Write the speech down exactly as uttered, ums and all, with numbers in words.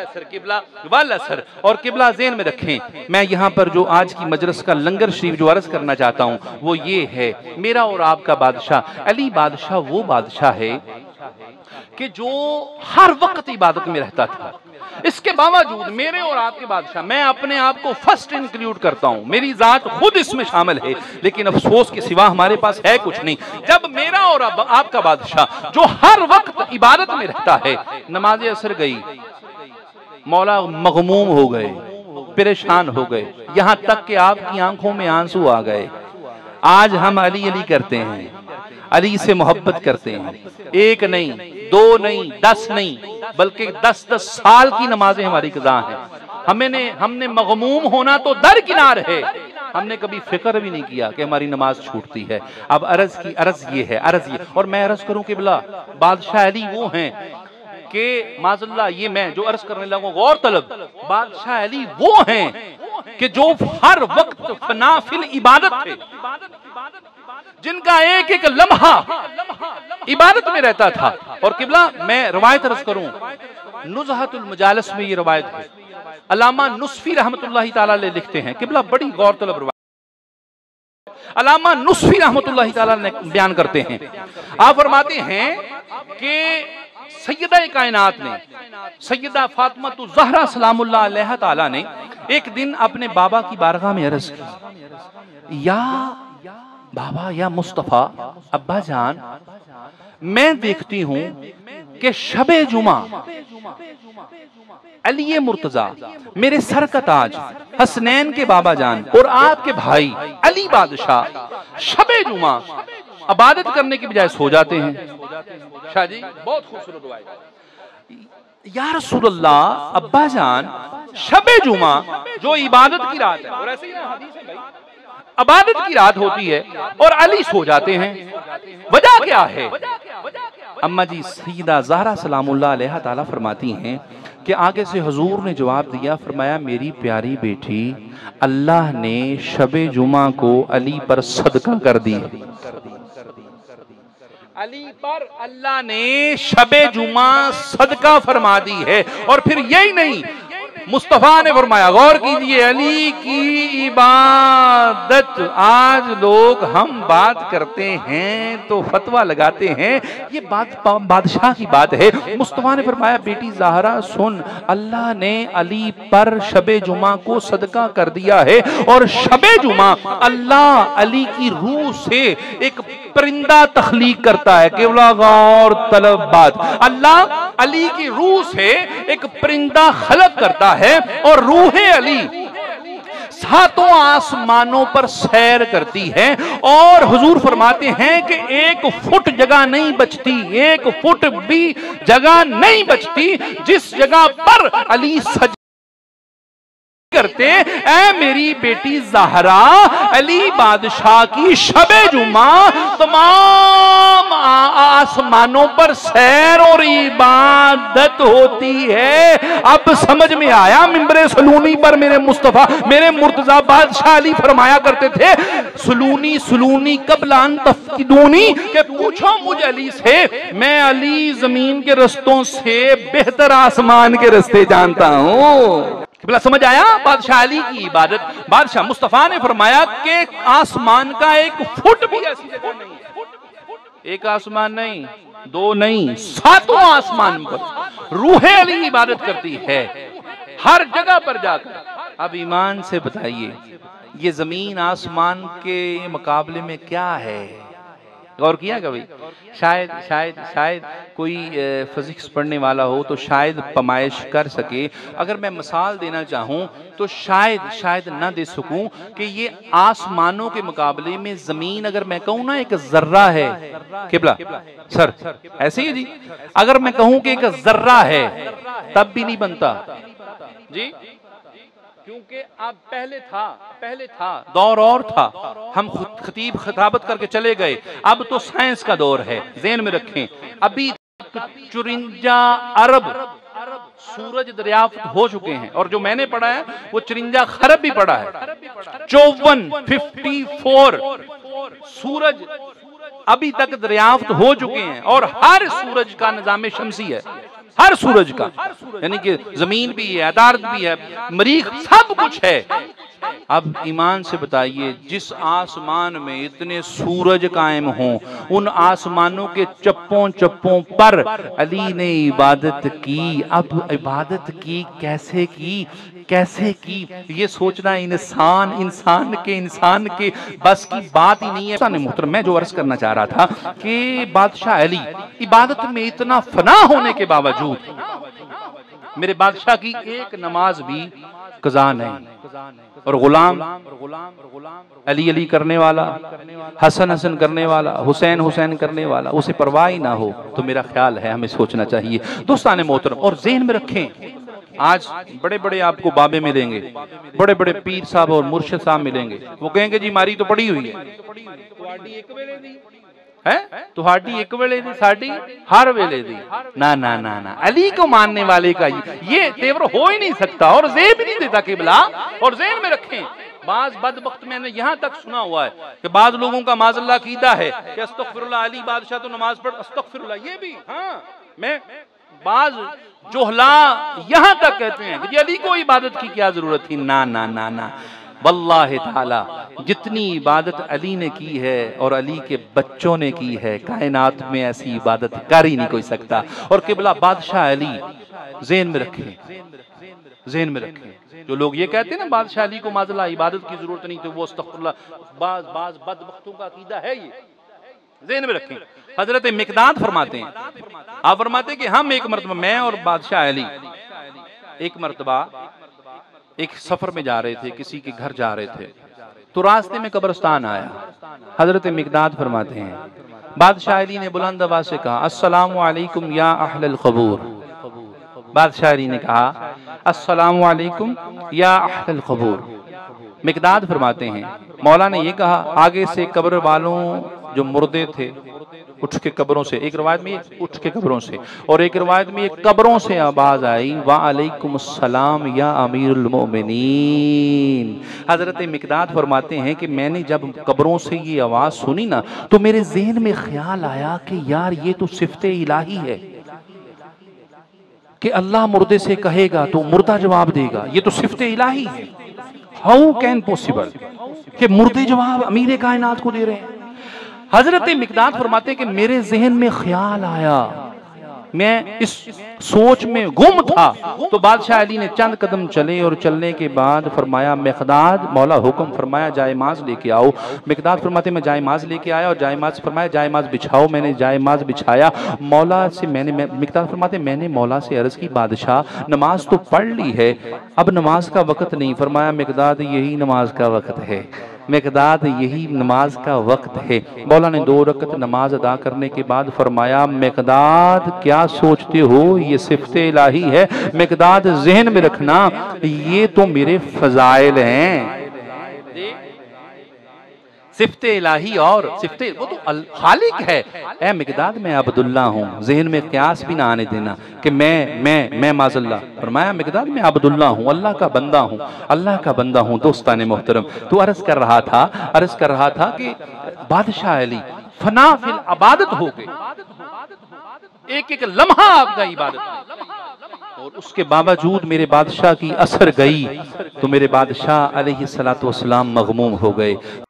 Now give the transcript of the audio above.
असर किबला वल असर। और किबला ज़हन में रखें, मैं यहाँ पर जो आज की मजलिस का लंगर शरीफ जो अर्ज करना चाहता हूँ वो ये है, मेरा और आपका बादशाह अली बादशाह वो बादशाह है कि जो हर वक्त इबादत में रहता था। इसके बावजूद मेरे और आपके बादशाह, मैं अपने आप को फर्स्ट इंक्लूड करता हूं, मेरी जात खुद इसमें शामिल है, लेकिन अफसोस के सिवा हमारे पास है कुछ नहीं। जब मेरा और आपका बादशाह जो हर वक्त इबादत में रहता है, नमाज असर गई, मौला मगमूम हो गए, परेशान हो गए, यहां तक कि आपकी आंखों में आंसू आ गए। आज हम अली अली करते हैं, अली से मोहब्बत करते हैं, एक नहीं, दो नहीं, दस नहीं, बल्कि दस दस साल की नमाजें हमारी कज़ा हैं। हमने हमने मगमूम होना तो दरकिनार है, हमने कभी फिक्र भी नहीं किया कि हमारी नमाज छूटती है। अब अर्ज की अर्ज ये है, अर्ज ये, और मैं अर्ज करूं कि बिला बादशाह अली वो हैं कि माज़ल्लाह, ये मैं जो अर्ज करने लगा गौर तलब, बादशाह अली वो हैं कि जो हर वक्त फनाफिल इबादत थे, जिनका एक एक लम्हा इबादत में रहता था। और किबला मैं रवायत अर्ज करूं, नुज़हतुल मजालिस में ये रवायत है, अल्लामा नुस्फी रहमतुल्लाहि ताला अलैह लिखते हैं, किबला बड़ी गौर तलब रवायत, अल्लामा नुस्फी रहमतुल्लाहि ताला ने बयान करते हैं, आप फरमाते हैं कि सैयदा कायनात ने, सैयदा फातिमा ज़हरा सलामुल्लाह अलैहा ताला ने एक दिन अपने बाबा की बारगाह में अर्ज की, या बाबा, या मुस्तफा, अब्बा जान, मैं देखती हूं कि शबे जुमा अली मुर्तजा, मेरे सर का ताज, हसनैन के बाबा जान और आपके भाई अली बादशाह शबे जुमा इबादत करने की बजाय सो जाते हैं। शाह जी बहुत खूबसूरत दुआ है, या रसूलल्लाह, अब्बा जान, शबे जुमा जो इबादत की रात है, और ऐसे ही हदीस है भाई, इबादत की रात होती है और अली सो जाते हैं, वजह क्या है? अम्मा जी सैयदा ज़हरा सलामुल्लाह अलैहा ताला फरमाती हैं कि आगे से हुजूर ने जवाब दिया, फरमाया मेरी प्यारी बेटी, अल्लाह ने शबे जुमा को अली पर सदका कर दी, अली पर अल्लाह ने शबे जुमा सदका फरमा दी है। और फिर यही नहीं, मुस्तफा ने फरमाया, गौर कीजिए, अली की इबादत, आज लोग हम बात करते हैं तो फतवा लगाते हैं, ये बात बादशाह की बात है। मुस्तफा ने फरमाया, बेटी ज़हरा सुन, अल्लाह ने अली पर शबे जुमा को सदका कर दिया है, और शबे जुमा अल्लाह अली की रूह से एक परिंदा तख्लीक करता है। केवला गौर तलब बात, अल्लाह अली की रूह से एक परिंदा खलक करता है और रूहे अली सातों आसमानों पर सैर करती है। और हुजूर फरमाते हैं कि एक फुट जगह नहीं बचती, एक फुट भी जगह नहीं बचती जिस जगह पर अली सज करते। ऐ मेरी बेटी ज़हरा, अली बादशाह की शबे जुमा तमाम आसमानों पर सैर और इबादत होती है। अब समझ में आया, मिंबरे सलूनी पर मेरे मुस्तफा, मेरे मुर्तजा बादशाह अली फरमाया करते थे, सलूनी सलूनी कबलान तफकिदूनी, के पूछो मुझ अली से, मैं अली जमीन के रस्तों से बेहतर आसमान के रस्ते जानता हूँ। समझ आया? बादशाह अली की इबादत, बादशाह मुस्तफा ने फरमाया कि आसमान का एक फुट भी ऐसी जगह नहीं है, एक आसमान नहीं, दो नहीं, सातों आसमान पर रूहे अली इबादत करती है, हर जगह पर जाकर। अब ईमान से बताइए, ये जमीन आसमान के मुकाबले में क्या है? गौर किया कभी? शायद शायद शायद कोई फिजिक्स पढ़ने वाला हो तो शायद पमाइश कर सके। अगर मैं मिसाल देना चाहूँ तो शायद शायद ना दे सकूं कि ये आसमानों के मुकाबले में जमीन, अगर मैं कहूँ ना एक जर्रा है, किबला सर ऐसे ही जी, अगर मैं कहूँ कि एक जर्रा है तब भी नहीं बनता जी, क्योंकि अब पहले था पहले था दौर और था, हम खतीब खिताबत करके चले गए, अब तो साइंस का दौर है। ज़हन में रखें, अभी चुरिंजा अरब सूरज दरियाफ्त हो चुके हैं, और जो मैंने पढ़ा है वो चुरिंजा खरब भी पढ़ा है। चौवन फिफ्टी फोर सूरज अभी तक दरियाफ्त हो चुके हैं, और हर सूरज का निजाम शमसी है। हर सूरज का, यानी कि जमीन भी है, अदारत भी है, मरीख, सब कुछ है। अब ईमान से बताइए, जिस आसमान में इतने सूरज कायम हों, उन आसमानों के चप्पों चप्पों पर अली ने इबादत की। अब इबादत की कैसे की, कैसे की, ये सोचना इंसान इंसान के इंसान के बस की बात ही नहीं है। मुहतरम, मैं जो अर्ज करना चाह रहा था कि बादशाह अली इबादत में इतना फना होने के बावजूद मेरे बादशाह की एक नमाज भी कज़ा नहीं। और गुलाम अली अली करने वाला, हसन हसन करने वाला, हुसैन हुसैन करने वाला, उसे परवाह ही ना हो, तो मेरा ख्याल है हमें सोचना चाहिए। दोस्तान मोहतरम, और ज़हन में रखें, आज बड़े बड़े आपको बाबे मिलेंगे, बड़े बड़े पीर साहब और मुर्शिद साहब मिलेंगे, वो कहेंगे जी मारी तो पड़ी हुई है, है तुहाडी एक वेले दी, साडी हर वेले दी। ना ना ना ना, अली को मानने वाले का ये तेवर हो ही नहीं सकता, और ज़ेब भी नहीं देता किबला। और ज़हन में रखें, बाज बदबख्त मैंने यहाँ तक सुना हुआ है कि बाद लोगों का माज़अल्लाह कीदा है कि अस्तग़फिरुल्लाह, अली बादशाह तो नमाज पढ़ अस्तग़फिरुल्लाह, ये भी हाँ, मैं बाज जोहला यहाँ तक कहते हैं कि अली को इबादत की क्या जरूरत थी। ना ना ना ना, वल्लाहि ताला जितनी इबादत अली ने की है और अली के बच्चों ने की है, कायनात में ऐसी इबादत कर ही नहीं कोई सकता। और किबला बादशाह अली, ज़हन में रखें, ज़हन में रखें, जो लोग ये कहते हैं ना बादशाह अली को माज़अल्लाह इबादत की जरूरत नहीं, तो वो अस्तग़फिरुल्लाह, बाज बाज बदबख्तों का अकीदा है ये। ज़हन में रखें, हजरत मिक़दाद फरमाते हैं, आप फरमाते हैं कि हम एक मरतबा, मैं और बादशाह अली एक मरतबा एक सफर में जा रहे थे, किसी के घर जा रहे थे, तो रास्ते में कब्रिस्तान आया। हजरत मिक़दाद फरमाते हैं, बादशाह अली ने बुलंद आवाज से कहा, अस्सलामु अलैकुम या अहलल क़बूर। बादशाह अली ने कहा, अस्सलामु अलैकुम या अहलल क़बूर। मिक़दाद फरमाते हैं, मौला ने ये कहा, आगे से कब्र वालों जो मुर्दे थे उठ के कब्रों से, एक रवायत में उठ के कब्रों से, और एक रवायत में कब्रों से आवाज आई, वा अलैकुम अस्सलाम या अमीरुल मोमिनीन। हजरत मिक़दाद फरमाते हैं कि मैंने जब कब्रों से ये आवाज सुनी ना, तो मेरे ज़हन में ख्याल आया कि यार ये तो सिफ़ते इलाही है कि अल्लाह मुर्दे से कहेगा तो मुर्दा जवाब देगा, ये तो सिफ़ते इलाही है। हाउ कैन पॉसिबल कि मुर्दे जवाब अमीर कायनात को दे रहे हैं। हजरत मिक़दाद फरमाते हैं कि मेरे ज़हन में ख्याल आया, मैं इस सोच में गुम था, तो बादशाह अली ने चंद कदम चले और चलने के बाद फरमाया, मिक़दाद, मौला हुक्म फरमाया जायमाज लेके आओ। मिक़दाद फरमाते मैं जायमाज लेके आया और जायमाज फरमाया जायमाज बिछाओ। मैंने जायमाज बिछाया, मौला से मैंने मिक़दाद फरमाते मैंने मौला से अर्ज़ की, बादशाह नमाज तो पढ़ ली है, अब नमाज का वक़्त नहीं। फरमाया मिक़दाद यही नमाज का वक़्त है, मिक़दाद यही नमाज का वक्त है। मौला ने दो रकत नमाज अदा करने के बाद फरमाया, मिक़दाद क्या सोचते हो, ये सिफ़ते इलाही है। मिक़दाद ज़हन में रखना, ये तो मेरे फ़ज़ाइल हैं, सिफ़ते इलाही और सिफ़ते, वो तो खालिक है। ए मिक़दाद मैं अब्दुल्ला हूँ, ज़हन में क़यास भी ना आने देना कि मैं मैं मैं माज़अल्लाह। फरमाया मिक़दाद मैं अब्दुल्ला हूँ, अल्लाह का बंदा हूँ, अल्लाह का बंदा हूँ। दोस्ताने मोहतरम, तो अर्ज़ कर रहा था अर्ज़ कर रहा था कि बादशाह अली फना फिल इबादत हो गए, एक एक लम्हा आपका इबादत, और उसके बावजूद मेरे बादशाह की असर गई तो मेरे बादशाह अलैहिस्सलातु वस्सलाम मग़मूम हो गए।